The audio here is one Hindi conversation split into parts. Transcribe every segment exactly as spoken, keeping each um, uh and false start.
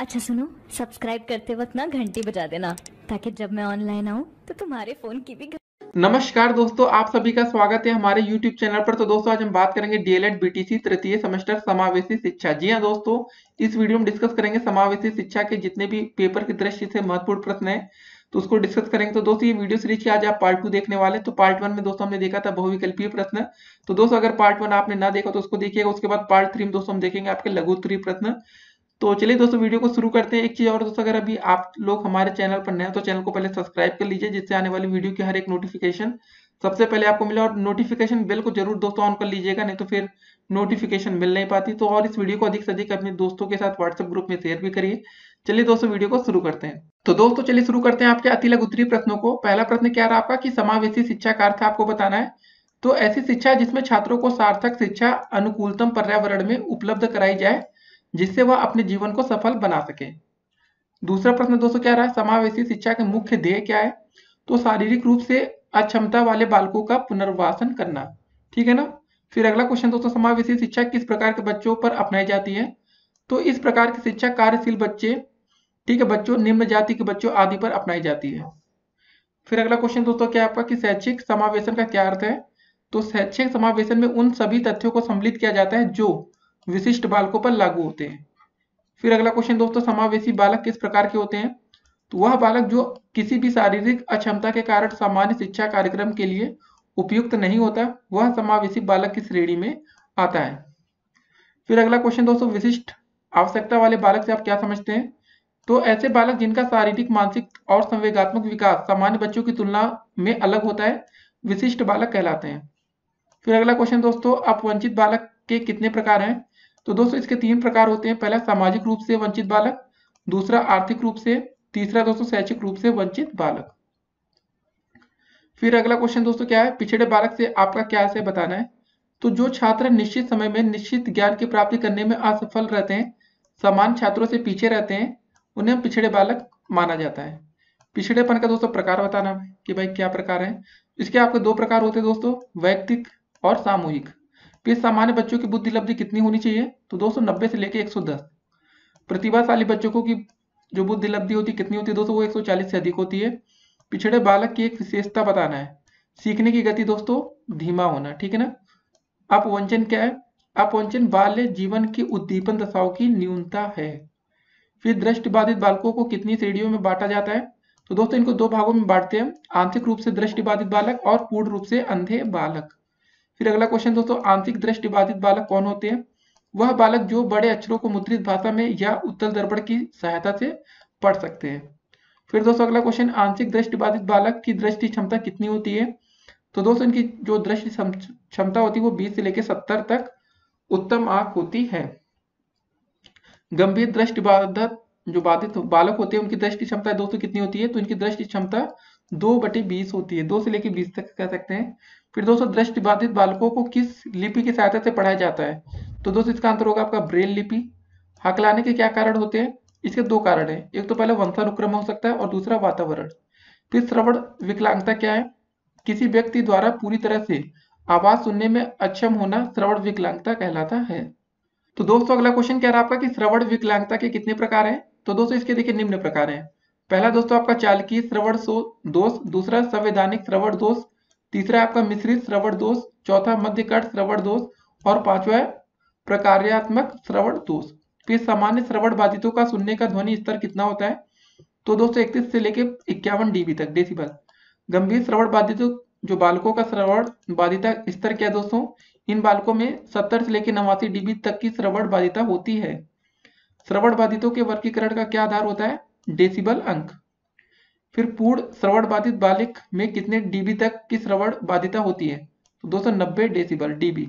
अच्छा सुनो, सब्सक्राइब करते वक्त ना घंटी बजा देना ताकि जब मैं ऑनलाइन आऊँ तो तुम्हारे फोन की भी घ- नमस्कार दोस्तों, आप सभी का स्वागत है हमारे YouTube चैनल पर। तो दोस्तों आज हम बात करेंगे डीएलएड बीटीसी तृतीय सेमेस्टर समावेशी शिक्षा। जी हाँ दोस्तों, इस वीडियो में डिस्कस करेंगे समावेशी शिक्षा के जितने भी पेपर की दृष्टि से महत्वपूर्ण प्रश्न है तो उसको डिस्कस करेंगे। तो दोस्तों ये वीडियो सीरीज की आज आप पार्ट टू देखने वाले। तो पार्ट वन में दोस्तों हमने देखा था बहुविकल्पीय प्रश्न। तो दोस्तों अगर पार्ट वन आपने ना देखा तो उसको देखिएगा। उसके बाद पार्ट थ्री में दोस्तों हम देखेंगे आपके लघु उत्तरीय प्रश्न। तो चलिए दोस्तों वीडियो को शुरू करते हैं। एक चीज और दोस्तों, अगर अभी आप लोग हमारे चैनल पर नए हैं तो चैनल को पहले सब्सक्राइब कर लीजिए, जिससे आने वाली वीडियो की हर एक नोटिफिकेशन सबसे पहले आपको मिले। और नोटिफिकेशन बेल को जरूर दोस्तों ऑन कर लीजिएगा, नहीं तो फिर नोटिफिकेशन मिल नहीं पाती। तो और इस वीडियो को अधिक से अधिक अपने दोस्तों के साथ व्हाट्सएप ग्रुप में शेयर भी करिए। चलिए दोस्तों वीडियो को शुरू करते हैं। तो दोस्तों चलिए शुरू करते हैं आपके अति लघु उत्तरीय प्रश्नों को। पहला प्रश्न क्या रहा आपका कि समावेशी शिक्षा का अर्थ आपको बताना है। तो ऐसी शिक्षा जिसमें छात्रों को सार्थक शिक्षा अनुकूलतम पर्यावरण में उपलब्ध कराई जाए जिससे वह अपने जीवन को सफल बना सके। दूसरा प्रश्न दोस्तों क्या रहा, समावेशी शिक्षा के मुख्य ध्येय क्या है। तो शारीरिक रूप से अक्षमता वाले बालकों का पुनर्वासन करना। ठीक है ना। फिर अगला क्वेश्चन दोस्तों, समावेशी शिक्षा किस प्रकार के बच्चों पर अपनाई जाती है। तो इस प्रकार की शिक्षा कार्यशील बच्चे, ठीक है, बच्चों, निम्न जाति के बच्चों आदि पर अपनाई जाती है। फिर अगला क्वेश्चन दोस्तों क्या आपका कि शैक्षिक समावेशन का क्या अर्थ है। तो शैक्षिक समावेशन में उन सभी तथ्यों को सम्मिलित किया जाता है जो विशिष्ट बालकों पर लागू होते हैं। फिर अगला क्वेश्चन दोस्तों, समावेशी बालक किस प्रकार के होते हैं। तो वह बालक जो किसी भी शारीरिक अक्षमता के कारण सामान्य शिक्षा कार्यक्रम के लिए उपयुक्त नहीं होता, वह समावेशी बालक की श्रेणी में आता है। फिर अगला क्वेश्चन दोस्तों, विशिष्ट आवश्यकता वाले बालक से आप क्या समझते हैं। तो ऐसे बालक जिनका शारीरिक, मानसिक और संवेगात्मक विकास सामान्य बच्चों की तुलना में अलग होता है, विशिष्ट बालक कहलाते हैं। फिर अगला क्वेश्चन दोस्तों, अपवंचित बालक के कितने प्रकार हैं। तो दोस्तों इसके तीन प्रकार होते हैं। पहला सामाजिक रूप से वंचित बालक, दूसरा आर्थिक रूप से, तीसरा दोस्तों शैक्षिक रूप से वंचित बालक। फिर अगला क्वेश्चन दोस्तों क्या है, पिछड़े बालक से आपका क्या है बताना है। तो जो छात्र निश्चित समय में निश्चित ज्ञान की प्राप्ति करने में असफल रहते हैं, समान छात्रों से पीछे रहते हैं, उन्हें पिछड़े बालक माना जाता है। पिछड़ेपन का दोस्तों प्रकार बताना है कि भाई क्या प्रकार है। इसके आपके दो प्रकार होते हैं दोस्तों, वैयक्तिक और सामूहिक। फिर सामान्य बच्चों की बुद्धि लब्धि कितनी होनी चाहिए। तो दोस्तों नब्बे से लेकर एक सौ दस। प्रतिभाशाली बच्चों को की जो बुद्धि लब्धि होती है कितनी होती है दोस्तों, वो एक सौ चालीस से अधिक होती है। पिछड़े बालक की एक विशेषता बताना है, सीखने की गति दोस्तों धीमा होना। ठीक है ना। अपवंचन क्या है, अपवंचन बाल्य जीवन की उद्दीपन दशाओं की न्यूनता है। फिर दृष्टिबाधित बालकों को कितनी श्रेणियों में बांटा जाता है। तो दोस्तों इनको दो भागों में बांटते हैं, आंशिक रूप से दृष्टिबाधित बालक और पूर्ण रूप से अंधे बालक। फिर अगला क्वेश्चन दोस्तों, आंशिक दृष्टिबाधित बालक कौन होते हैं। वह बालक जो बड़े अक्षरों को मुद्रित भाषा में या उत्तल दर्पण की सहायता से पढ़ सकते हैं। फिर दोस्तों अगला क्वेश्चन, आंशिक दृष्टिबाधित बालक की दृष्टि क्षमता कितनी होती है। तो दोस्तों इनकी जो दृष्टि क्षमता होती है वो बीस से लेकर सत्तर तक उत्तम आंख होती है। गंभीर दृष्टि बाधित जो बाधित बालक होते हैं उनकी दृष्टि क्षमता दोस्तों कितनी होती है। तो इनकी दृष्टि क्षमता दो बटे बीस होती है, दो से लेकर बीस तक कह सकते हैं। फिर दोस्तों दृष्टि बाधित बालकों को किस लिपि की सहायता से पढ़ाया जाता है। तो दोस्तों इसका आंसर होगा आपका ब्रेल लिपि। हकलाने के क्या कारण होते हैं। इसके दो कारण है, एक तो पहले वंशानुक्रम हो सकता है और दूसरा वातावरण। फिर श्रवण विकलांगता क्या है, किसी व्यक्ति द्वारा पूरी तरह से आवाज सुनने में अक्षम होना श्रवण विकलांगता कहलाता है। तो दोस्तों अगला क्वेश्चन क्या रहा आपका कि श्रवण विकलांगता के कितने प्रकार हैं। तो दोस्तों इसके देखिए निम्न प्रकार हैं। पहला दोस्तों आपका चालकीय श्रवण दोष, दूसरा संवैधानिक श्रवण दोष, तीसरा आपका मिश्रित श्रवण दोष, चौथा मध्यकट श्रवण दोष और पांचवा प्रकार्यात्मक श्रवण दोष। फिर सामान्य श्रवण बाधितों का सुनने का ध्वनि स्तर कितना होता है। तो दोस्तों इकतीस से लेकर इक्यावन डीबी तक डेसिबल। गंभीर श्रवण बाधितों जो बालकों का श्रवण बाधिता स्तर क्या दोस्तों, इन बालकों में सत्तर से लेकर नवासी डीबी तक की श्रवण बाधिता होती है। श्रवण बाधितों के वर्गीकरण का क्या आधार होता है, डेसिबल अंक। फिर पूर्ण श्रवण बाधित बालक में कितने डीबी तक की श्रवण बाधिता होती है। तो दो सौ नब्बे डेसिबल डीबी।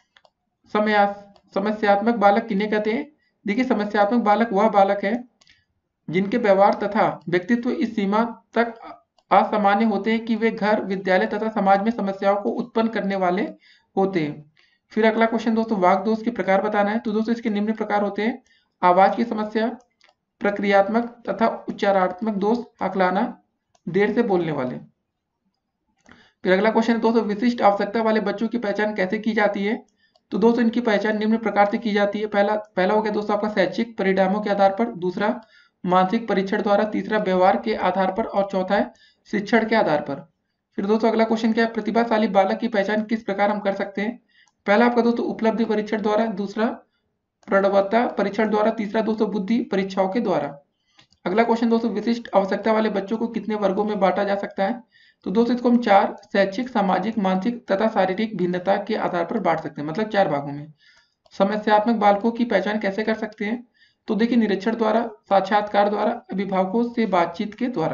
समस्यात्मक बालक किन्हें कहते हैं। देखिए समस्यात्मक बालक वह बालक है जिनके व्यवहार तथा व्यक्तित्व इस सीमा तक असामान्य होते हैं कि वे घर, विद्यालय तथा समाज में समस्याओं को उत्पन्न करने वाले होते हैं। फिर अगला क्वेश्चन दोस्तों, वाक दोष के प्रकार बताना है। तो दोस्तों इसके निम्न प्रकार होते हैं, आवाज की समस्या, प्रक्रियात्मक तथा उच्चारात्मक दोष, हकलाना, देर से बोलने वाले। फिर अगला क्वेश्चन दोस्तों, विशिष्ट आवश्यकता वाले बच्चों की पहचान कैसे की जाती है। तो दोस्तों इनकी पहचान निम्न प्रकार से की जाती है। पहला पहला हो गया दोस्तों आपका शैक्षिक परिणामों के आधार पर, दूसरा मानसिक परीक्षण द्वारा, तीसरा व्यवहार के आधार पर और चौथा है शिक्षण के आधार पर। फिर दोस्तों अगला क्वेश्चन क्या है, प्रतिभाशाली बालक की पहचान किस प्रकार हम कर सकते हैं। पहला आपका दोस्तों उपलब्धि परीक्षण द्वारा, दूसरा प्रौढ़वता परीक्षण द्वारा, तीसरा दोस्तों बुद्धि परीक्षाओं के द्वारा। अगला क्वेश्चन दोस्तों विशिष्ट आवश्यकता वाले बच्चों को कितने वर्गों में बांटा जा सकता है। तो दोस्तों इसको हम चार शैक्षिक, सामाजिक, मानसिक तथा शारीरिक भिन्नता के आधार पर बांट सकते हैं, मतलब चार भागों में। समस्यात्मक बालकों की पहचान कैसे कर सकते हैं, तो देखिए निरीक्षण द्वारा, साक्षात्कार द्वारा, अभिभावकों से बातचीत के द्वारा।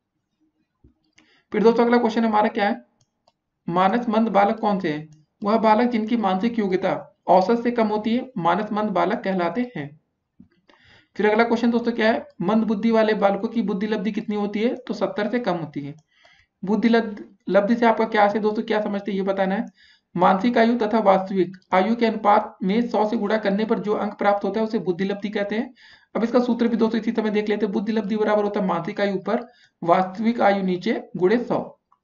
फिर दोस्तों अगला क्वेश्चन हमारा क्या है, मानसमंद बालक कौन से हैं। वह बालक जिनकी मानसिक योग्यता औसत से कम होती है मानसमंद बालक कहलाते हैं। फिर अगला क्वेश्चन दोस्तों क्या है, मंद बुद्धि वाले बालकों की बुद्धि लब्धि कितनी होती है, तो सत्तर से कम होती है। बुद्धि लब्धि से आपका क्या है दोस्तों, क्या समझते हैं ये बताना है। मानसिक आयु तथा वास्तविक आयु के अनुपात में सौ से गुणा करने पर जो अंक प्राप्त होता है उसे बुद्धि लब्धि कहते हैं। अब इसका सूत्र भी दोस्तों इसी समय देख लेते हैं। बुद्धि लब्धि बराबर होता है मानसिक आयु पर वास्तविक आयु नीचे गुणे सौ।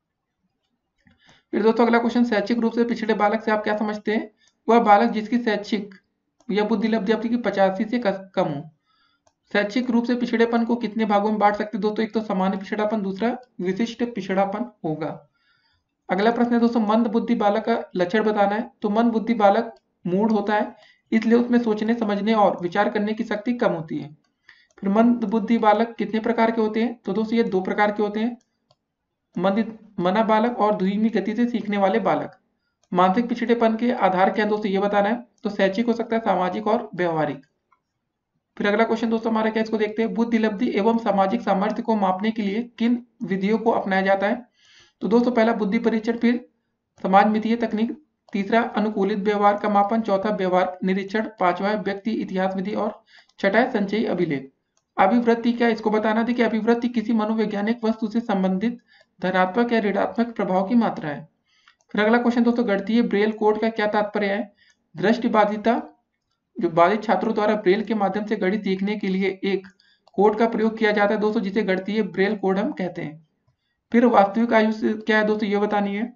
फिर दोस्तों अगला क्वेश्चन, शैक्षिक रूप से पिछड़े बालक से आप क्या समझते हैं। वह बालक जिसकी शैक्षिक या बुद्धि लब्धि आपकी पचासी से कम हो। शैक्षिक रूप से पिछड़ेपन को कितने भागों में बांट सकते हैं दोस्तों, एक तो सामान्य पिछड़ापन, दूसरा विशिष्ट पिछड़ापन होगा। अगला प्रश्न है दोस्तों, मंद बुद्धि बालक का लक्षण बताना है। तो मंद बुद्धि बालक मूढ़ होता है, इसलिए उसमें सोचने समझने और विचार करने की शक्ति कम होती है। फिर मंद बुद्धि बालक कितने प्रकार के होते हैं, तो दोस्तों ये दो प्रकार के होते हैं, मंदित मना बालक और धीमी गति से सीखने वाले बालक। मानसिक पिछड़ेपन के आधार क्या है दोस्तों ये बताना है। तो शैक्षिक हो सकता है, सामाजिक और व्यवहारिक। फिर अगला क्वेश्चन दोस्तों हमारा क्या, इसको देखते हैं, बुद्धि लब्धि एवं सामाजिक सामर्थ्य को मापने के लिए किन विधियों को अपनाया जाता है। तो दोस्तों पहला बुद्धि परीक्षण, फिर समाज मितीय तकनीक, तीसरा अनुकूलित व्यवहार का मापन, चौथा व्यवहार निरीक्षण, पांचवा व्यक्ति इतिहास विधि और छठा है संचयी अभिलेख। अभिवृत्ति क्या, इसको बताना थी कि अभिवृत्ति किसी मनोवैज्ञानिक वस्तु से संबंधित धनात्मक या ऋणात्मक प्रभाव की मात्रा है। फिर अगला क्वेश्चन दोस्तों, गणितीय ब्रेल कोड का क्या तात्पर्य है। दृष्टिबाधिता, जो बाधित छात्रों द्वारा ब्रेल के माध्यम से गणित सीखने के लिए एक कोड का प्रयोग किया जाता है दोस्तों, जिसे गणितीय ब्रेल कोड हम कहते हैं। फिर वास्तविक आयु से क्या है दोस्तों ये बतानी है।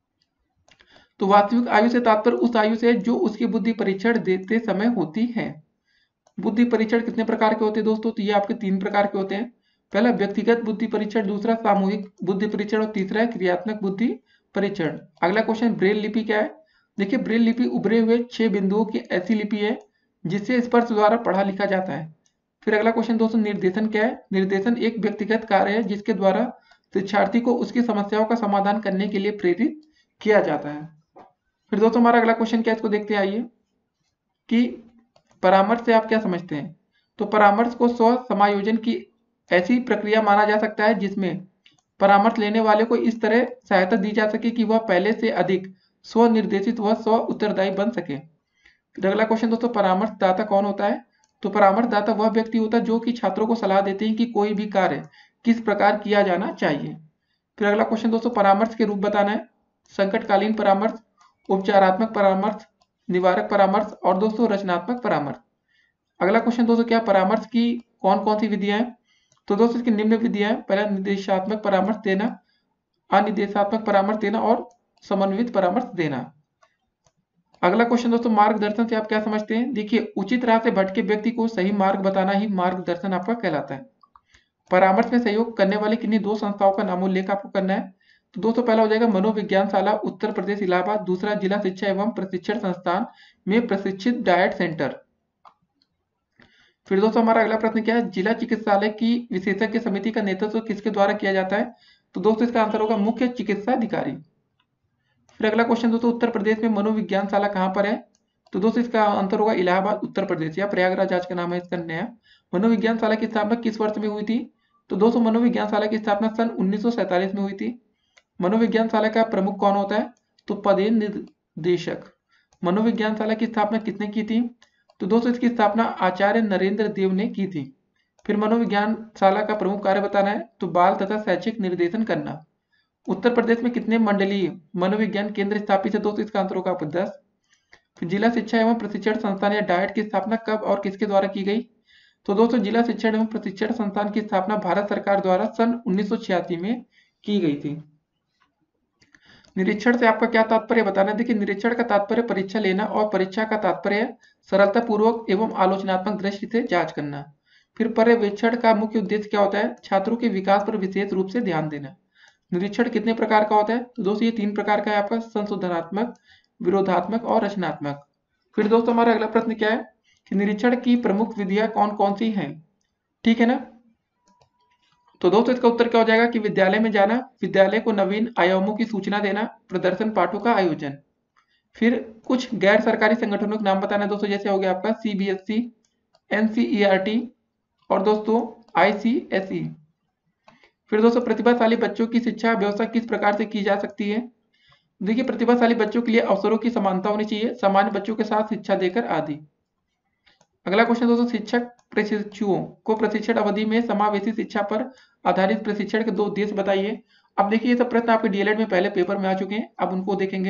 तो वास्तविक आयु से तात्पर्य उस आयु से जो उसकी बुद्धि परीक्षण देते समय होती है। बुद्धि परीक्षण कितने प्रकार के होते हैं दोस्तों, तो ये आपके तीन प्रकार के होते हैं। पहला व्यक्तिगत बुद्धि परीक्षण, दूसरा सामूहिक बुद्धि परीक्षण और तीसरा है क्रियात्मक बुद्धि परीक्षण। अगला क्वेश्चन, ब्रेल लिपि क्या है। देखिए ब्रेल लिपि उभरे हुए छह बिंदुओं की ऐसी लिपि है जिससे स्पर्श द्वारा पढ़ा लिखा जाता है। फिर अगला क्वेश्चन दोस्तों, निर्देशन क्या है। निर्देशन एक व्यक्तिगत कार्य है जिसके द्वारा शिक्षार्थी को उसकी समस्याओं का समाधान करने के लिए प्रेरित किया जाता है। फिर दोस्तों हमारा अगला क्वेश्चन क्या है, इसको देखते हैं आइए, कि परामर्श से आप क्या समझते हैं। तो परामर्श को स्व समायोजन की ऐसी प्रक्रिया माना जा सकता है जिसमें परामर्श लेने वाले को इस तरह सहायता दी जा सके कि वह पहले से अधिक स्व निर्देशित व स्व उत्तरदायी बन सके। फिर अगला क्वेश्चन दोस्तों, परामर्शदाता कौन होता है। तो परामर्शदाता वह व्यक्ति होता है जो कि छात्रों को सलाह देते हैं कि कोई भी कार्य किस प्रकार किया जाना चाहिए। फिर अगला क्वेश्चन दोस्तों, परामर्श के रूप बताना है। संकटकालीन परामर्श, उपचारात्मक परामर्श, निवारक परामर्श और दोस्तों रचनात्मक परामर्श। अगला क्वेश्चन दोस्तों, क्या परामर्श की कौन कौन सी विधियां हैं। तो दोस्तों इसकी निम्न विधियां हैं। पहला निर्देशात्मक परामर्श देना, अनिर्देशात्मक परामर्श देना और समन्वित परामर्श देना। अगला क्वेश्चन दोस्तों, मार्गदर्शन से आप क्या समझते हैं। देखिए उचित राह से भटके व्यक्ति को सही मार्ग बताना ही मार्गदर्शन आपका कहलाता है। परामर्श में सहयोग करने वाली किन्हीं दो संस्थाओं का नामोल्लेख आपको करना है। तो दोस्तों पहला हो जाएगा मनोविज्ञानशाला उत्तर प्रदेश इलाहाबाद, दूसरा जिला शिक्षा एवं प्रशिक्षण संस्थान में प्रशिक्षित डायट सेंटर। फिर दोस्तों हमारा अगला प्रश्न क्या है, जिला चिकित्सालय की विशेषज्ञ समिति का नेतृत्व किसके द्वारा किया जाता है। तो दोस्तों इसका आंसर होगा मुख्य चिकित्सा अधिकारी। फिर अगला क्वेश्चन दोस्तों, उत्तर प्रदेश में मनोविज्ञानशाला कहाँ पर है। तो दोस्तों इसका आंसर होगा इलाहाबाद उत्तर प्रदेश, या प्रयागराज आज का नाम है इसका नया। मनोविज्ञानशाला की स्थापना किस वर्ष में हुई थी। तो दोस्तों मनोविज्ञानशाला की स्थापना सन उन्नीस सौ सैंतालीस में हुई थी। मनोविज्ञानशाला का प्रमुख कौन होता है। तो पदेन निर्देशक। मनोविज्ञानशाला की स्थापना किसने की थी। तो दोस्तों इसकी स्थापना आचार्य नरेंद्र देव ने की थी। फिर मनोविज्ञानशाला का प्रमुख कार्य बताना है। तो बाल तथा शैक्षिक निर्देशन करना। उत्तर प्रदेश में कितने मंडलीय मनोविज्ञान केंद्र स्थापित है। दोस्तों इसका आंसर होगा आपको दस। फिर जिला शिक्षा एवं प्रशिक्षण संस्थान या डाइट की स्थापना कब और किसके द्वारा की गई। तो दोस्तों जिला शिक्षण एवं प्रशिक्षण संस्थान की स्थापना भारत सरकार द्वारा सन उन्नीस सौ छियासी में की गई थी। निरीक्षण से आपका क्या तात्पर्य बताना है। देखिए, निरीक्षण का तात्पर्य परीक्षा लेना और परीक्षा का तात्पर्य सरलता पूर्वक एवं आलोचनात्मक दृष्टि से जांच करना। फिर पर्यवेक्षण का मुख्य उद्देश्य क्या होता है, छात्रों के विकास पर विशेष रूप से ध्यान देना। निरीक्षण कितने प्रकार का होता है, तो दोस्तों ये तीन प्रकार का है आपका, संशोधनात्मक, विरोधात्मक और रचनात्मक। फिर दोस्तों हमारा अगला प्रश्न क्या है कि निरीक्षण की प्रमुख विधियां कौन कौन सी हैं, ठीक है ना। तो दोस्तों इसका उत्तर क्या हो जाएगा कि विद्यालय में जाना, विद्यालय को नवीन आयामों की सूचना देना, प्रदर्शन पाठों का आयोजन। फिर कुछ गैर सरकारी संगठनों के नाम बताना है दोस्तों, जैसे हो गया आपका सीबीएसई, एनसीईआरटी और दोस्तों आईसीएसई। फिर दोस्तों प्रतिभाशाली बच्चों की शिक्षा व्यवस्था किस प्रकार से की जा सकती है। देखिए, प्रतिभाशाली बच्चों के लिए अवसरों की समानता होनी चाहिए, सामान्य बच्चों के साथ शिक्षा देकर आदि। अगला क्वेश्चन दोस्तों, शिक्षक प्रशिक्षुओं को प्रशिक्षण अवधि में समावेशी शिक्षा पर आधारित प्रशिक्षण के दो उद्देश्य बताइए। अब देखिए, ये सब प्रश्न आपके डीएलएड में पहले पेपर में आ चुके हैं, अब उनको देखेंगे।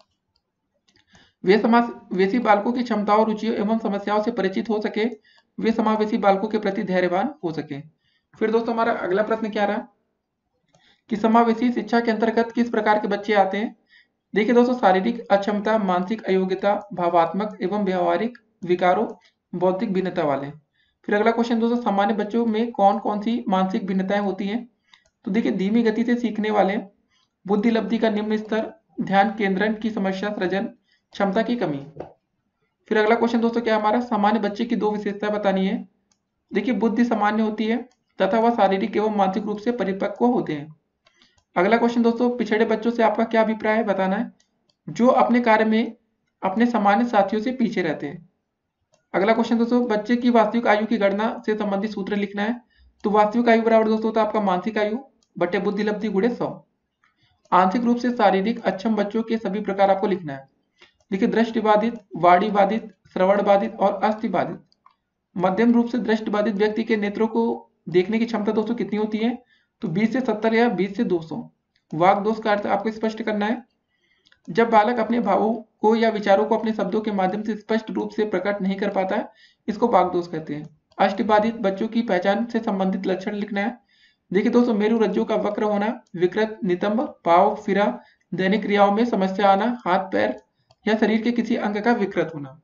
वे समावेशी बालकों की क्षमताओं, रुचियों एवं समस्याओं से परिचित हो सके, वे समावेशी बालकों के प्रति धैर्यवान हो सके। फिर दोस्तों हमारा अगला प्रश्न क्या रहा कि समावेशी शिक्षा के अंतर्गत किस प्रकार के बच्चे आते हैं। देखिए दोस्तों, शारीरिक अक्षमता, मानसिक अयोग्यता, भावात्मक एवं व्यवहारिक विकारों, बौद्धिक भिन्नता वाले। फिर अगला क्वेश्चन दोस्तों, सामान्य बच्चों में कौन कौन सी मानसिक भिन्नताएं होती हैं। तो देखिए, धीमी गति से सीखने वाले, बुद्धि लब्धि का निम्न स्तर, ध्यान केंद्रण की समस्या सृजन, क्षमता की कमी। फिर अगला क्वेश्चन दोस्तों क्या हमारा, सामान्य बच्चे की दो विशेषताएं बतानी है। देखिए, बुद्धि सामान्य होती है तथा वह शारीरिक एवं मानसिक रूप से परिपक्व होते हैं। अगला क्वेश्चन दोस्तों, पिछड़े बच्चों से आपका क्या अभिप्राय है बताना है, जो अपने कार्य में अपने सामान्य साथियों से पीछे रहते हैं। अगला क्वेश्चन दोस्तों, बच्चे की वास्तविक आयु की गणना से संबंधित सूत्र लिखना है। तो वास्तविक आयु बराबर दोस्तों होता है आपका मानसिक आयु बटे बुद्धि लब्धि गुणे सौ। आंशिक रूप से शारीरिक अक्षम बच्चों के सभी प्रकार आपको लिखना है। देखिए, दृष्टि बाधित, वाणी बाधित, श्रवण बाधित और अस्थि बाधित। मध्यम रूप से दृष्टि बाधित व्यक्ति के नेत्रों को देखने की क्षमता दोस्तों कितनी होती है, तो बीस से सत्तर या बीस से दो सौ। वाक दोष का अर्थ आपको स्पष्ट करना है, जब बालक अपने भावों को या विचारों को अपने शब्दों के माध्यम से स्पष्ट रूप से प्रकट नहीं कर पाता है, इसको वाक दोष कहते हैं। अष्टबाधित बच्चों की पहचान से संबंधित लक्षण लिखना है। देखिए दोस्तों, मेरु रज्जु का वक्र होना, विकृत, नितंब, पाव, फिरा, दैनिक क्रियाओं में समस्या आना, हाथ पैर या शरीर के किसी अंग का विकृत होना।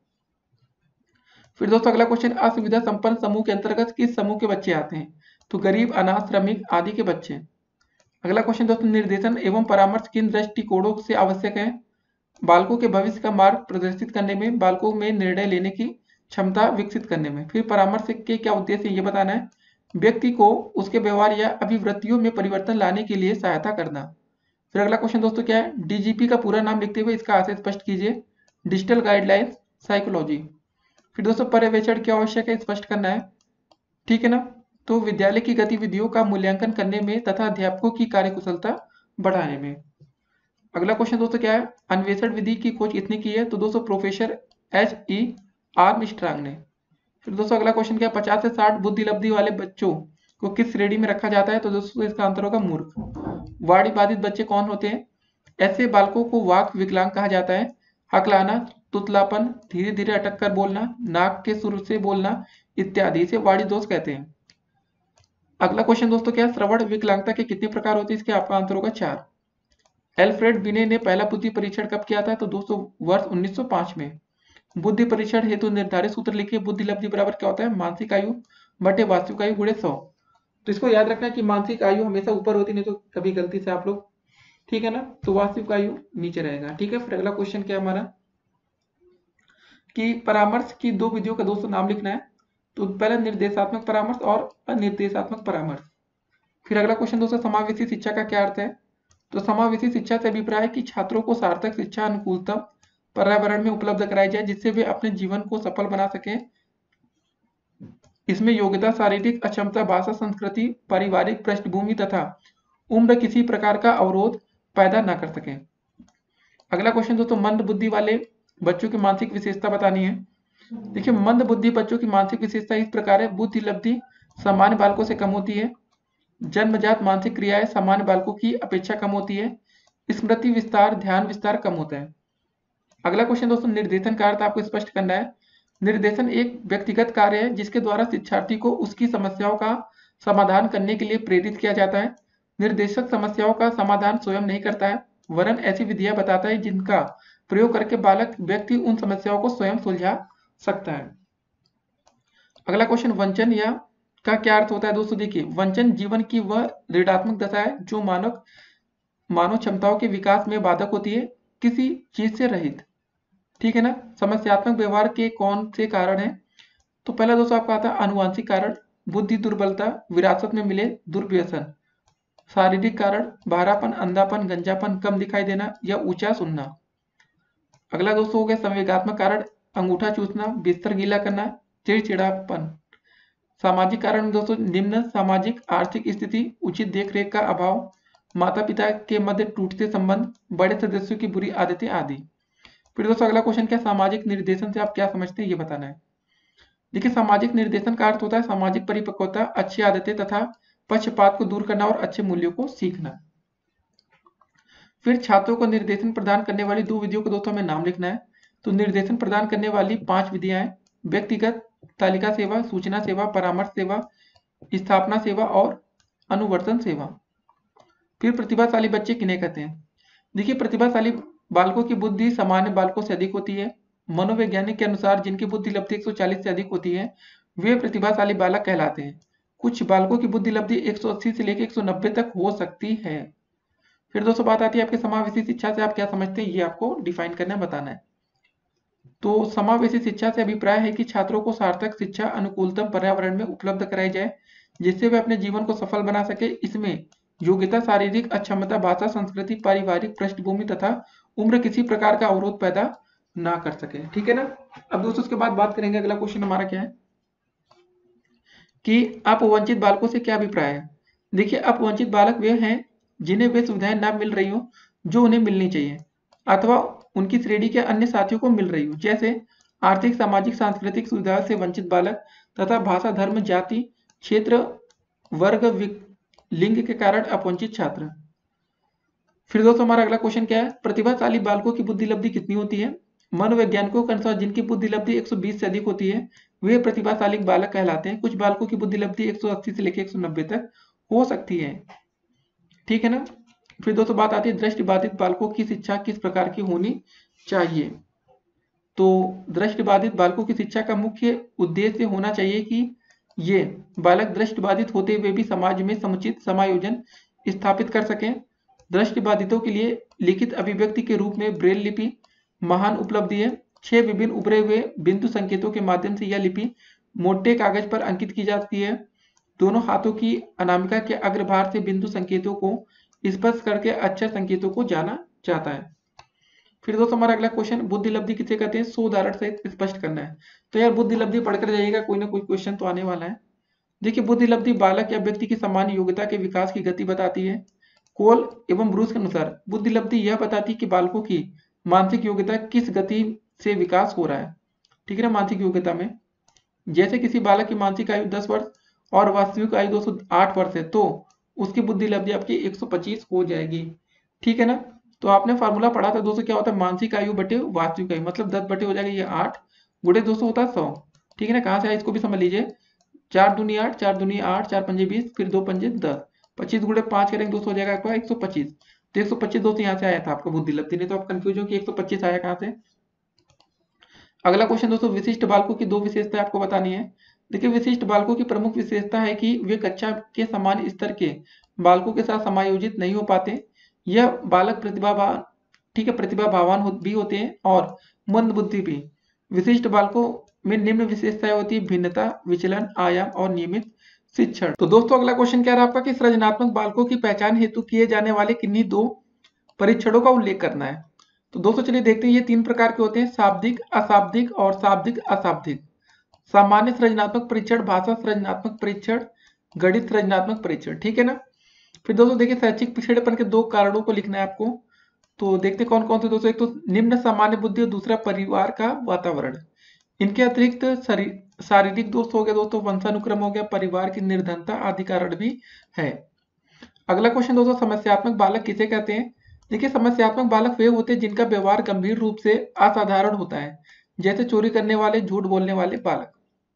फिर दोस्तों अगला क्वेश्चन, असुविधा संपन्न समूह के अंतर्गत किस समूह के बच्चे आते हैं। तो गरीब, अनाथ, श्रमिक आदि के बच्चे। अगला क्वेश्चन दोस्तों, निर्देशन एवं परामर्श किन दृष्टिकोणों से आवश्यक है। बालकों के भविष्य का मार्ग प्रदर्शित करने में, बालकों में निर्णय लेने की क्षमता विकसित करने में। फिर परामर्श के क्या उद्देश्य है ये बताना है। व्यक्ति को उसके व्यवहार या अभिवृत्तियों में परिवर्तन लाने के लिए सहायता करना। फिर अगला क्वेश्चन दोस्तों क्या है, डीजीपी का पूरा नाम लिखते हुए इसका आशय स्पष्ट कीजिए। Digital guidelines psychology. फिर दोस्तों पर्यवेक्षण क्या आवश्यक है स्पष्ट करना है, ठीक है ना। तो विद्यालय की गतिविधियों का मूल्यांकन करने में तथा अध्यापकों की कार्यकुशलता बढ़ाने में। अगला क्वेश्चन दोस्तों क्या है, अन्वेषण विधि की खोज किसने की है। तो दोस्तों प्रोफेसर एच ई आर्मस्ट्रांग ने। फिर दोस्तों अगला क्वेश्चन क्या है, पचास से साठ बुद्धि लब्धि वाले बच्चों को किस श्रेणी में रखा जाता है। तो दोस्तों इसका आंसर होगा मूर्ख। वाणी बाधित बच्चे कौन होते हैं। ऐसे बालकों को वाक विकलांग कहा जाता है। हकलाना, तुतलापन, धीरे धीरे अटक कर बोलना, नाक के सुर से बोलना इत्यादि से वाणी दोष कहते हैं। अगला क्वेश्चन दोस्तों क्या है, श्रवण विकलांगता के कितने प्रकार होते हैं। इसके आपका आंसर होगा चार। एल्फ्रेड बिने ने पहला बुद्धि परीक्षण कब किया था। तो दोस्तों वर्ष उन्नीस सौ पाँच में। बुद्धि परीक्षण हेतु निर्धारित सूत्र लिखिए। बुद्धि लब्धि बराबर क्या होता है, मानसिक आयु बटे वास्तविक आयु गुणे सौ। तो इसको याद रखना कि मानसिक आयु हमेशा ऊपर होती, नहीं तो कभी गलती से आप लोग, ठीक है ना, तो वास्तविक आयु नीचे रहेगा, ठीक है। फिर अगला क्वेश्चन क्या है हमारा कि परामर्श की दो विधियों का दोस्तों नाम लिखना है। तो पहला निर्देशात्मक परामर्श और अनिर्देशात्मक परामर्श। फिर अगला क्वेश्चन दोस्तों, समावेशी शिक्षा का क्या अर्थ है। तो समावेशी शिक्षा से अभिप्राय है कि छात्रों को सार्थक शिक्षा अनुकूलतम पर्यावरण में उपलब्ध कराई जाए, जिससे वे अपने जीवन को सफल बना सकें। इसमें योग्यता, शारीरिक अक्षमता, भाषा, संस्कृति, पारिवारिक पृष्ठभूमि तथा उम्र किसी प्रकार का अवरोध पैदा न कर सके। अगला क्वेश्चन दोस्तों, मंद बुद्धि वाले बच्चों की मानसिक विशेषता बतानी है। देखिए, मंद बुद्धि बच्चों की मानसिक विशेषता इस प्रकार है। बुद्धि लब्धि सामान्य बालकों से कम होती है। जन्मजात मानसिक क्रियाएं सामान्य बालकों की अपेक्षा कम होती है। स्मृति विस्तार, ध्यान विस्तार कम होता है। अगला क्वेश्चन दोस्तों, निर्देशन का अर्थ आपको स्पष्ट करना है। निर्देशन एक व्यक्तिगत कार्य है जिसके द्वारा शिक्षार्थी को उसकी समस्याओं का समाधान करने के लिए प्रेरित किया जाता है। निर्देशक समस्याओं का समाधान स्वयं नहीं करता है, वरन ऐसी विधियां बताता है जिनका प्रयोग करके बालक व्यक्ति उन समस्याओं को स्वयं सुलझा सकता है। अगला क्वेश्चन, वंचन या का क्या अर्थ होता है दोस्तों? देखिए, वंचन जीवन की वह ऋणात्मक दशा है जो मानव मानव क्षमताओं के विकास में बाधक होती है, किसी चीज से रहित। ठीक है ना। समस्यात्मक व्यवहार के कौन से कारण है? तो पहला दोस्तों आपका आता है आनुवंशिक कारण, बुद्धि दुर्बलता, विरासत में मिले दुर्व्यसन। शारीरिक कारण, बहरापन, अंधापन, गंजापन, कम दिखाई देना या ऊंचा सुनना। अगला दोस्तों हो गया संवेगात्मक कारण, अंगूठा चूसना, बिस्तर गीला करना, चिड़चिड़ापन। सामाजिक कारण दोस्तों निम्न सामाजिक आर्थिक स्थिति, उचित देखरेख का अभाव, माता पिता के मध्य टूटते संबंध, बड़े सदस्यों की बुरी आदतें आदि। फिर दोस्तों अगला क्वेश्चन क्या, सामाजिक निर्देशन से आप क्या समझते हैं ये बताना है। देखिए, सामाजिक निर्देशन का अर्थ होता है सामाजिक परिपक्वता, अच्छी आदतें तथा पक्षपात को दूर करना और अच्छे मूल्यों को सीखना। फिर छात्रों को निर्देशन प्रदान करने वाली दो विधियों को दोस्तों हमें नाम लिखना है। तो निर्देशन प्रदान करने वाली पांच विधियां हैं, व्यक्तिगत तालिका सेवा, सूचना सेवा, परामर्श सेवा, स्थापना सेवा और अनुवर्तन सेवा। फिर प्रतिभाशाली बच्चे किन्हें कहते हैं? देखिए, प्रतिभाशाली बालकों की बुद्धि सामान्य बालकों से अधिक होती है। मनोवैज्ञानिक के अनुसार जिनकी बुद्धि लब्धि एक सौ चालीस से अधिक होती है वे प्रतिभाशाली बालक कहलाते हैं। कुछ बालकों की बुद्धि लब्धि एक सौ अस्सी से लेकर एक सौ नब्बे तक हो सकती है। फिर दोस्तों बात आती है आपके समावेशी शिक्षा से आप क्या समझते हैं, ये आपको डिफाइन करना बताना है। तो समावेशी शिक्षा से अभिप्राय है कि छात्रों को सार्थक शिक्षा अनुकूलतम पर्यावरण में उपलब्ध कराई जाए जिससे वे अपने जीवन को सफल बना सके। इसमें योग्यता, शारीरिक अक्षमता, भाषा, संस्कृति, पारिवारिक पृष्ठभूमि तथा उम्र किसी प्रकार का अवरोध पैदा ना कर सके। ठीक है ना। अब दोस्तों उसके बाद बात करेंगे, अगला क्वेश्चन हमारा क्या है कि अपवंचित बालकों से क्या अभिप्राय है। देखिए, अपवंचित बालक वे हैं जिन्हें वे सुविधाएं ना मिल रही हो जो उन्हें मिलनी चाहिए अथवा उनकी श्रेणी के अन्य साथियों को मिल रही हो, जैसे आर्थिक, सामाजिक, सांस्कृतिक सुविधाओं से वंचित बालक तथा भाषा, धर्म, जाति, क्षेत्र, वर्ग, लिंग के कारण अपवंचित छात्र। फिर दोस्तों हमारा अगला क्वेश्चन क्या है, प्रतिभाशाली बालकों की बुद्धि लब्धि कितनी होती है? मनोवैज्ञानिकों के अनुसार जिनकी बुद्धि लब्धि एक सौ बीस से अधिक होती है वे प्रतिभाशाली बालक कहलाते हैं। कुछ बालकों की बुद्धि लब्धि एक सौ अस्सी से लेकर एक सौ नब्बे तक हो सकती है। ठीक है ना। फिर दोस्तों बात आती है दृष्टिबाधित बालकों की शिक्षा किस प्रकार की होनी चाहिए। तो दृष्टिबाधित बालकों की शिक्षा का मुख्य उद्देश्य होना चाहिए कि ये बालक दृष्टिबाधित होते हुए भी समाज में समुचित समायोजन स्थापित कर सकें। दृष्टिबाधितों के लिए लिखित अभिव्यक्ति के रूप में ब्रेल लिपि महान उपलब्धि है। छह विभिन्न उभरे हुए बिंदु संकेतों के माध्यम से यह लिपि मोटे कागज पर अंकित की जाती है। दोनों हाथों की अनामिका के अग्रभाग से बिंदु संकेतों को स्पर्श करके अक्षर संकेतों को जाना जाता है। फिर दोस्तों हमारा अगला क्वेश्चन, बुद्धि लब्धि किसे कहते हैं, सो उदाहरण से स्पष्ट करना है। तो यार बुद्धि लब्धि पढ़कर जाइएगा, कोई ना कोई क्वेश्चन तो आने वाला है। देखिए, बुद्धि लब्धि बालक या व्यक्ति की सामान्य योग्यता के विकास की गति बताती है। कोल एवं ब्रूस के अनुसार बुद्धि लब्धि यह बताती है कि बालकों की मानसिक योग्यता किस गति से विकास हो रहा है। ठीक है ना। मानसिक योग्यता में जैसे किसी बालक की मानसिक आयु दस वर्ष और वास्तविक आयु दो सौ आठ वर्ष है तो उसकी बुद्धि लब्धि आपकी एक सौ पच्चीस हो जाएगी। ठीक है ना। तो आपने फार्मूला पढ़ा था दोस्तों, क्या होता है मानसिक आयु बटे वास्तविक आयु, मतलब दस बटे हो जाएगा ये आठ गुड़े दो सौ होता है सौ। ठीक है ना। कहाँ से आया इसको भी समझ लीजिए, चार दूनी आठ, चार दूनी आठ, चार पंजे बीस, फिर दो पंजे दस, पच्चीस गुड़े पांच करेंगे दोस्तों हो जाएगा आपका एक सौ पच्चीस। तो एक सौ पच्चीस दोस्तों यहाँ से आया था आपका बुद्धि लब्धि, नहीं तो आप कंफ्यूज हो कि एक सौ पच्चीस आया कहाँ से। अगला क्वेश्चन दोस्तों, विशिष्ट बालकों की दो विशेषताएं आपको बतानी है। देखिए, विशिष्ट बालकों की प्रमुख विशेषता है कि वे कक्षा के समान स्तर के बालकों के साथ समायोजित नहीं हो पाते। यह बालक प्रतिभावान, ठीक है, प्रतिभावान हो, भी होते हैं और मंद बुद्धि भी। विशिष्ट बालकों में निम्न विशेषताएं होती है, भिन्नता, विचलन, आयाम और नियमित शिक्षण। तो दोस्तों अगला क्वेश्चन क्या रहा आपका कि सृजनात्मक बालकों की पहचान हेतु किए जाने वाले किन्हीं दो परीक्षणों का उल्लेख करना है। तो दोस्तों चलिए देखते हैं, ये तीन प्रकार के होते हैं, शाब्दिक, अशाब्दिक और शाब्दिक अशाब्दिक। सामान्य सृजनात्मक परीक्षण, भाषा सृजनात्मक परीक्षण, गणित सृजनात्मक परीक्षण। ठीक है ना। फिर दोस्तों देखिए, शैक्षिक पिछड़ेपन के दो कारणों को लिखना है आपको। तो देखते कौन कौन से दोस्तों, एक तो निम्न सामान्य बुद्धि और दूसरा परिवार का वातावरण। इनके अतिरिक्त शारीरिक दोष हो गया दोस्तों, वंशानुक्रम हो गया, परिवार की निर्धनता आदि कारण भी है। अगला क्वेश्चन दोस्तों, समस्यात्मक बालक किसे कहते हैं। देखिए, समस्यात्मक बालक वे होते हैं जिनका व्यवहार गंभीर रूप से असाधारण होता है, जैसे चोरी करने वाले, झूठ बोलने वाले बालक।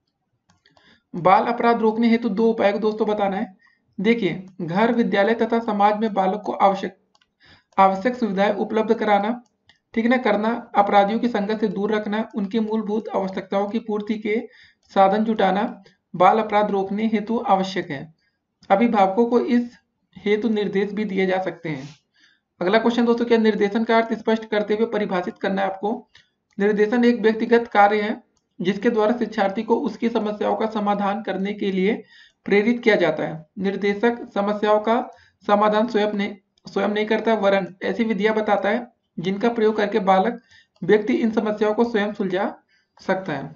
बाल अपराध रोकने हेतु दो उपाय को दोस्तों बताना है। देखिए, घर, विद्यालय तथा समाज में बालक को आवश्यक आवश्यक सुविधाएं उपलब्ध कराना, ठीक है ना, करना, अपराधियों की संगत से दूर रखना, उनकी मूलभूत आवश्यकताओं की पूर्ति के साधन जुटाना बाल अपराध रोकने हेतु आवश्यक है। अभिभावकों को इस हेतु निर्देश भी दिए जा सकते हैं। अगला क्वेश्चन दोस्तों, क्या निर्देशन का अर्थ स्पष्ट करते हुए परिभाषित करना है आपको। निर्देशन एक व्यक्तिगत कार्य है जिसके द्वारा शिक्षार्थी को उसकी समस्याओं का समाधान करने के लिए प्रेरित किया जाता है। निर्देशक समस्याओं का समाधान स्वयं नहीं स्वयं नहीं करता, वरन ऐसी विधियां बताता है जिनका प्रयोग करके बालक व्यक्ति इन समस्याओं को स्वयं सुलझा सकता है।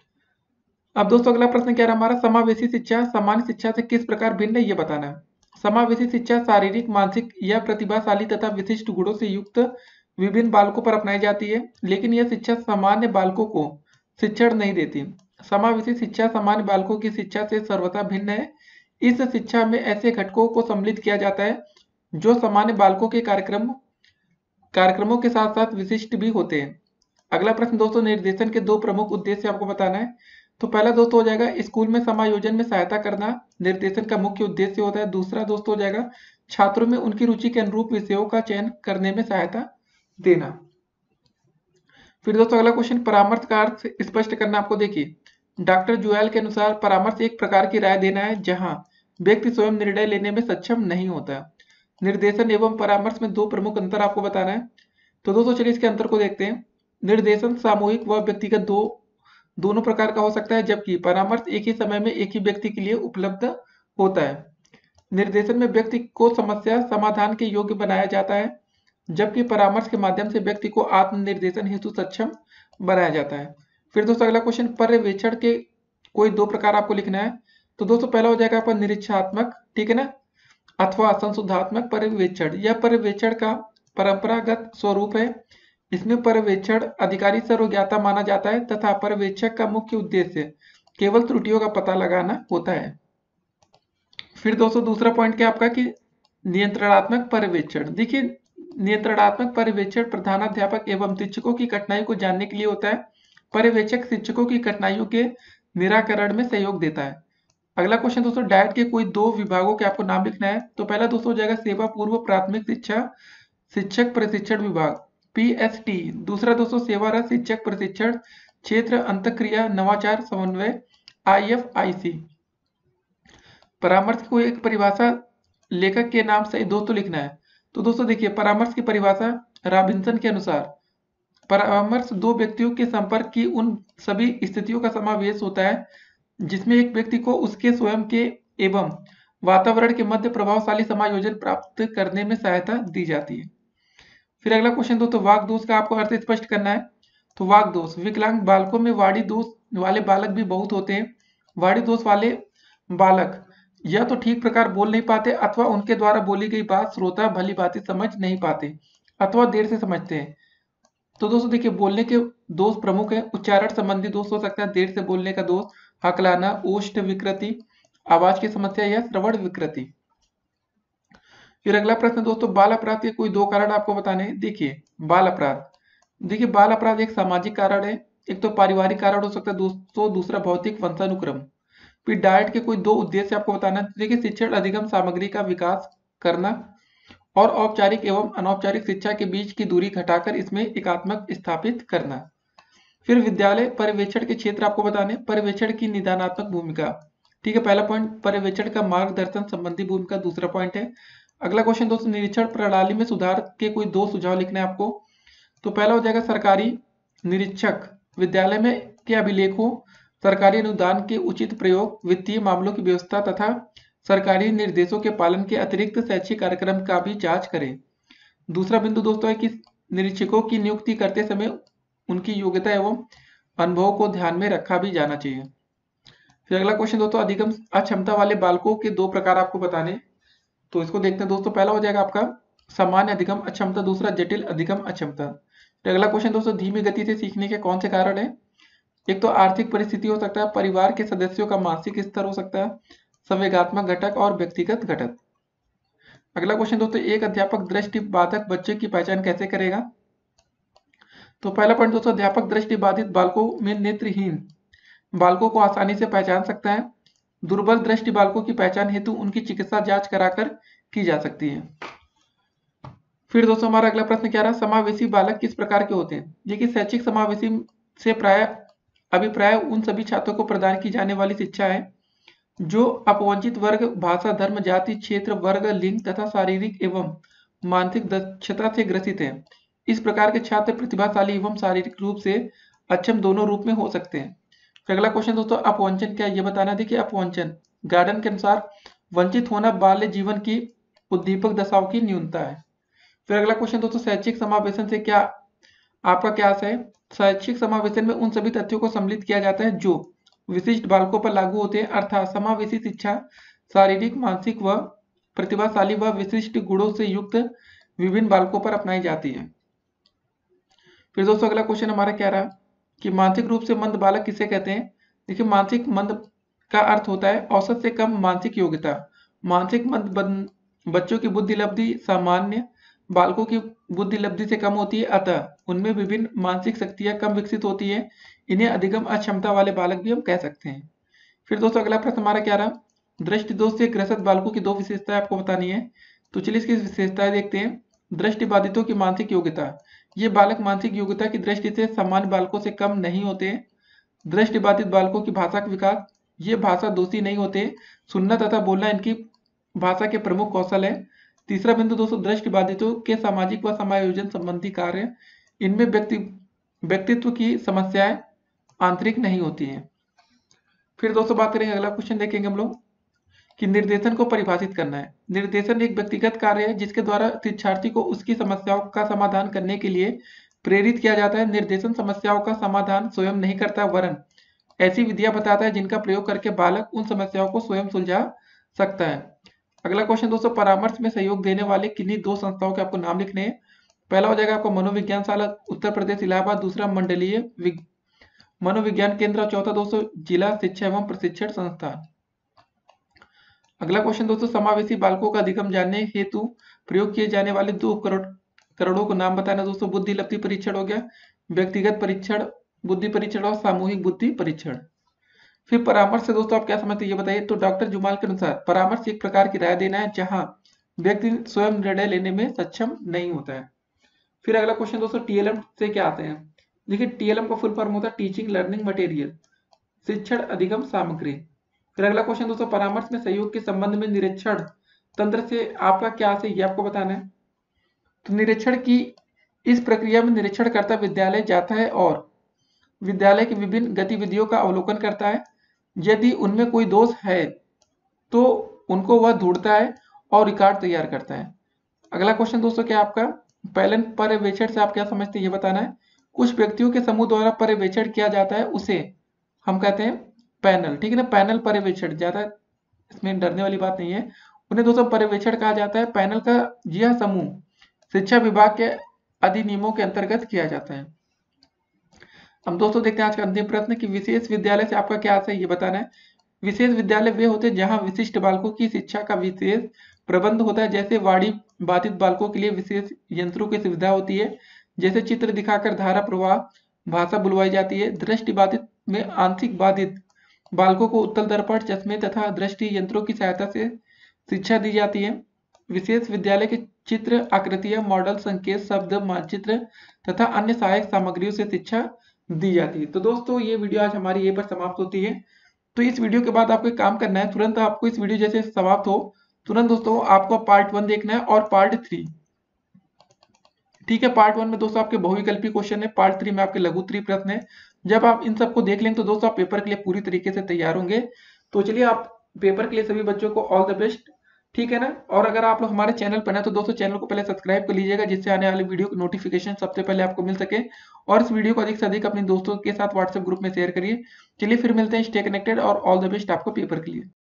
अब दोस्तों अगला प्रश्न क्या रहा हमारा, समावेशी शिक्षा सामान्य शिक्षा से किस प्रकार भिन्न है ये बताना है। समावेशी शिक्षा शारीरिक, मानसिक या प्रतिभाशाली तथा विशिष्ट गुणों से युक्त विभिन्न बालकों पर अपनाई जाती है, लेकिन यह शिक्षा सामान्य बालकों को शिक्षण नहीं देती। समावेशी शिक्षा सामान्य बालकों की शिक्षा से सर्वथा भिन्न है। इस शिक्षा में ऐसे घटकों को सम्मिलित किया जाता है जो सामान्य बालकों के कार्यक्रम कार्यक्रमों के साथ साथ विशिष्ट भी होते हैं। अगला प्रश्न दोस्तों, निर्देशन के दो प्रमुख उद्देश्य आपको बताना है। तो पहला दोस्तों हो जाएगा स्कूल में समायोजन में सहायता करना, निर्देशन का मुख्य उद्देश्य होता है। दूसरा दोस्तों हो जाएगा छात्रों में उनकी रुचि के अनुरूप विषयों का चयन करने में सहायता देना। फिर दोस्तों अगला क्वेश्चन, परामर्श का अर्थ स्पष्ट करना आपको। देखिए, डॉक्टर जुएल के अनुसार परामर्श एक प्रकार की राय देना है जहां व्यक्ति स्वयं निर्णय लेने में सक्षम नहीं होता। निर्देशन एवं परामर्श में दो प्रमुख अंतर आपको बताना है। तो दोस्तों चलिए इसके अंतर को देखते हैं। निर्देशन सामूहिक व व्यक्तिगत दो दोनों प्रकार का हो सकता है, जबकि परामर्श एक ही समय में एक ही व्यक्ति के लिए उपलब्ध होता है। निर्देशन में व्यक्ति को समस्या समाधान के योग्य बनाया जाता है, जबकि परामर्श के माध्यम से व्यक्ति को आत्मनिर्देशन हेतु सक्षम बनाया जाता है। फिर दोस्तों अगला क्वेश्चन, पर्यवेक्षण के कोई दो प्रकार आपको लिखना है। तो दोस्तों पहला हो जाएगा आपका निरीक्षात्मक, ठीक है ना, अथवा संशोधात्मक पर्यवेक्षण। यह पर्यवेक्षण का परंपरागत स्वरूप है। इसमें पर्यवेक्षण अधिकारी सर्वज्ञाता माना जाता है तथा पर्यवेक्षक का मुख्य उद्देश्य केवल त्रुटियों का पता लगाना होता है। फिर दोस्तों दूसरा पॉइंट क्या आपका कि नियंत्रणात्मक पर्यवेक्षण। देखिए, नियंत्रणात्मक पर्यवेक्षण प्रधानाध्यापक एवं शिक्षकों की कठिनाइयों को जानने के लिए होता है। पर्यवेक्षक शिक्षकों की कठिनाइयों के निराकरण में सहयोग देता है। अगला क्वेश्चन दोस्तों, डाइट के कोई दो विभागों के आपको नाम लिखना है। तो पहला दोस्तों हो जाएगा सेवा पूर्व प्राथमिक शिक्षा शिक्षक प्रशिक्षण विभाग, पी एस टी। दूसरा दोस्तों सेवारत शिक्षक प्रशिक्षण क्षेत्र अंतःक्रिया नवाचार समन्वय, आई एफ आई सी। परामर्श को एक परिभाषा लेखक के नाम से दोस्तों लिखना है। तो दोस्तों देखिए, परामर्श की परिभाषा रॉबिन्सन के अनुसार परामर्श दो व्यक्तियों के संपर्क की उन सभी स्थितियों का समावेश होता है जिसमें एक व्यक्ति को उसके स्वयं के एवं वातावरण के मध्य प्रभावशाली समायोजन प्राप्त करने में सहायता दी जाती है। फिर अगला क्वेश्चन दोस्तों, वाक दोष का आपको अर्थ स्पष्ट करना है। तो वाक दोष, विकलांग बालकों में वाणी दोष वाले बालक भी बहुत होते हैं। वाणी दोष वाले बालक या तो ठीक प्रकार बोल नहीं पाते अथवा उनके द्वारा बोली गई बात श्रोता भली भांति समझ नहीं पाते अथवा देर से समझते हैं। तो दोस्तों देखिए, बोलने के दोष प्रमुख है। उच्चारण संबंधी दोष हो सकता है, देर से बोलने का दोष, हकलाना, ओष्ठ विकृति, आवाज की समस्या या श्रवण विकृति। फिर अगला प्रश्न दोस्तों, बाल अपराध के कोई दो कारण आपको बताने हैं। देखिए, बाल अपराध देखिए बाल अपराध एक सामाजिक कारण है। एक तो पारिवारिक कारण हो सकता है दोस्तों, दूसरा भौतिक वंशानुक्रम। फिर डाइट के कोई दो उद्देश्य आपको बताना है। देखिए, शिक्षण अधिगम सामग्री का विकास करना और औपचारिक एवं अनौपचारिक शिक्षा के बीच की दूरी घटाकर इसमें एकात्मक स्थापित करना। फिर विद्यालय पर्यवेक्षण के क्षेत्र आपको बताने, पर्यवेक्षण की निदानात्मक भूमिका, ठीक है, पहला पॉइंट पर्यवेक्षण का मार्गदर्शन संबंधी भूमिका, दूसरा पॉइंट है। अगला क्वेश्चन दोस्तों, निरीक्षण प्रणाली में सुधार के कोई दो सुझाव लिखने हैं आपको। तो पहला हो जाएगा सरकारी निरीक्षक विद्यालय में के अभिलेखों, सरकारी अनुदान के उचित प्रयोग, वित्तीय मामलों की व्यवस्था तथा सरकारी निर्देशों के पालन के अतिरिक्त शैक्षिक कार्यक्रम का भी जांच करें। दूसरा बिंदु दोस्तों है कि निरीक्षकों की नियुक्ति करते समय उनकी योग्यता एवं अनुभव को ध्यान में रखा भी जाना चाहिए। फिर अगला क्वेश्चन दोस्तों, अधिगम अक्षमता वाले बालकों के दो प्रकार आपको बताने। तो इसको देखते हैं दोस्तों, पहला हो जाएगा आपका सामान्य अधिगम अक्षमता, दूसरा जटिल अधिगम अक्षमता। फिर अगला क्वेश्चन दोस्तों, धीमी गति से सीखने के कौन से कारण है। एक तो आर्थिक परिस्थिति हो सकता है, परिवार के सदस्यों का मानसिक स्तर हो सकता है, संवेगात्मक घटक और व्यक्तिगत घटक। अगला क्वेश्चन दोस्तों, एक अध्यापक दृष्टि बाधक बच्चे की पहचान कैसे करेगा। तो पहला पॉइंट दोस्तों, अध्यापक दृष्टि बाधित बालकों में नेत्रहीन बालकों को आसानी से पहचान सकता है। दुर्बल दृष्टि बालकों की पहचान हेतु उनकी चिकित्सा जांच कराकर की जा सकती है। फिर दोस्तों हमारा अगला प्रश्न क्या रहा, समावेशी बालक किस प्रकार के होते हैं। देखिए शैक्षिक समावेशी से प्राय अभिप्राय उन सभी छात्रों को प्रदान की जाने वाली शिक्षा है जो अपवंचित वर्ग, भाषा, धर्म, जाति, क्षेत्र, वर्ग, लिंग तथा शारीरिक एवं मानसिक दक्षता से ग्रसित हैं। इस प्रकार के छात्र प्रतिभाशाली एवं शारीरिक रूप से अक्षम दोनों रूप में हो सकते हैं। फिर अगला क्वेश्चन दोस्तों, अपवंचन क्या है ये बताना। देखिए अपवंचन गार्डन के अनुसार वंचित होना बाल्य जीवन की उद्दीपक दशाओं की न्यूनता है। फिर अगला क्वेश्चन दोस्तों, शैक्षिक समावेशन से क्या आपका क्या आशय है। शैक्षिक समावेशन में उन सभी तथ्यों को सम्मिलित किया जाता है जो विशिष्ट बालकों पर लागू होते हैं, अर्थात समावेशी शिक्षा शारीरिक, मानसिक व प्रतिभाशाली व विशिष्ट गुणों से युक्त विभिन्न बालकों पर अपनाई जाती है। फिर दोस्तों अगला क्वेश्चन हमारा क्या रहा कि मानसिक रूप से मंद बालक किसे कहते हैं। देखिए मानसिक मंद का अर्थ होता है औसत से कम मानसिक योग्यता। मानसिक मंद बच्चों की बुद्धि लब्धि सामान्य बालकों की बुद्धि लब्धि से कम होती है, अतः उनमें विभिन्न मानसिक शक्तियां कम विकसित होती है। इन्हें अधिगम अक्षमता वाले बालक भी हम कह सकते हैं। फिर दोस्तों अगला प्रश्न हमारा क्या रहा, दृष्टि दोष से ग्रसित बालकों की दो विशेषताएं आपको बतानी है। तो चलिए इसकी विशेषताएं देखते हैं। दृष्टिबाधितों की मानसिक योग्यता, ये बालक मानसिक योग्यता की दृष्टि से सामान्य बालकों से कम नहीं होते। दृष्टिबाधित बालकों की भाषा का विकास, ये भाषा दोषी नहीं होते। सुनना तथा बोलना इनकी भाषा के प्रमुख कौशल है। तीसरा बिंदु दोस्तों, दृष्टिबाधितों के सामाजिक व समायोजन संबंधी कार्य, इनमें व्यक्ति व्यक्तित्व की समस्याएं आंतरिक नहीं होती हैं। फिर दोस्तों बात करेंगे, अगला क्वेश्चन देखेंगे हम लोग कि निर्देशन को परिभाषित करना है। निर्देशन एक व्यक्तिगत कार्य है जिसके द्वारा शिक्षार्थी को उसकी समस्याओं का समाधान करने के लिए प्रेरित किया जाता है। निर्देशन समस्याओं का समाधान स्वयं नहीं करता, वरन ऐसी विधियां बताता है जिनका प्रयोग करके बालक उन समस्याओं को स्वयं सुलझा सकता है। अगला क्वेश्चन दोस्तों, परामर्श में सहयोग देने वाले किन्हीं दो संस्थाओं के आपको नाम लिखने हैं। पहला हो जाएगा आपको मनोविज्ञानशाला उत्तर प्रदेश इलाहाबाद, दूसरा मंडलीय मनोविज्ञान केंद्र, चौथा दोस्तों जिला शिक्षा एवं प्रशिक्षण संस्थान। अगला क्वेश्चन दोस्तों, समावेशी बालकों का अधिगम जानने हेतु प्रयोग किए जाने वाले दो करोड़ करोड़ों को नाम बताना। दोस्तों बुद्धि लब्धि परीक्षण हो गया, व्यक्तिगत परीक्षण बुद्धि परीक्षण और सामूहिक बुद्धि परीक्षण। फिर परामर्श से दोस्तों आप क्या समझते हैं ये बताइए। तो डॉक्टर जुमाल के अनुसार परामर्श एक प्रकार की राय देना है जहां व्यक्ति स्वयं निर्णय लेने में सक्षम नहीं होता है। फिर अगला क्वेश्चन दोस्तों, टीएलएम से क्या आते हैं। देखिए टीएलएम का फुल फॉर्म होता है टीचिंग लर्निंग मटेरियल, शिक्षण अधिगम सामग्री। फिर अगला क्वेश्चन दोस्तों, परामर्श में सहयोग के संबंध में निरीक्षण तंत्र से आपका क्या है ये आपको बताना है। तो निरीक्षण की इस प्रक्रिया में निरीक्षणकर्ता विद्यालय जाता है और विद्यालय की विभिन्न गतिविधियों का अवलोकन करता है। यदि उनमें कोई दोष है तो उनको वह ढूंढता है और रिकॉर्ड तैयार करता है। अगला क्वेश्चन दोस्तों क्या आपका, पैनल पर्यवेक्षण से आप क्या समझते हैं ये बताना है। कुछ व्यक्तियों के समूह द्वारा पर्यवेक्षण किया जाता है उसे हम कहते हैं पैनल, ठीक है ना। पैनल पर्यवेक्षण, ज्यादा इसमें डरने वाली बात नहीं है, उन्हें दोस्तों पर्यवेक्षण कहा जाता है। पैनल का यह समूह शिक्षा विभाग के अधिनियमों के अंतर्गत किया जाता है। हम दोस्तों देखते हैं आज का अंतिम प्रश्न कि विशेष विद्यालय से आपका क्या आशय है ये बताना है। विशेष विद्यालय वे होते हैं जहां विशिष्ट बालकों की शिक्षा का विशेष प्रबंध होता है। जैसे वाणी बाधित बालकों के लिए विशेष यंत्रों की सुविधा होती है, जैसे चित्र दिखाकर धारा प्रवाह भाषा बुलवाई जाती है। दृष्टि बाधित में आंशिक बाधित बालकों को उत्तल दर्पण, चश्मे तथा दृष्टि यंत्रों की सहायता से शिक्षा दी जाती है। विशेष विद्यालय के चित्र, आकृतियां, मॉडल, संकेत, शब्द, मानचित्र तथा अन्य सहायक सामग्रियों से शिक्षा दी जाती है। तो दोस्तों ये वीडियो आज हमारी यहीं पर समाप्त होती है। तो इस वीडियो के बाद आपको एक काम करना है, तुरंत आपको इस वीडियो जैसे समाप्त हो तुरंत दोस्तों आपको पार्ट वन देखना है और पार्ट थ्री, ठीक है। पार्ट वन में दोस्तों आपके बहुविकल्पी क्वेश्चन है, पार्ट थ्री में आपके लघु त्रि प्रश्न है। जब आप इन सबको देख लेंगे तो दोस्तों आप पेपर के लिए पूरी तरीके से तैयार होंगे। तो चलिए आप पेपर के लिए सभी बच्चों को ऑल द बेस्ट, ठीक है ना। और अगर आप लोग हमारे चैनल पर हैं तो दोस्तों चैनल को पहले सब्सक्राइब कर लीजिएगा जिससे आने वाली वीडियो की नोटिफिकेशन सबसे पहले आपको मिल सके। और इस वीडियो को अधिक से अधिक अपने दोस्तों के साथ व्हाट्सएप ग्रुप में शेयर करिए। चलिए फिर मिलते हैं, स्टे कनेक्टेड और ऑल द बेस्ट आपको पेपर के लिए।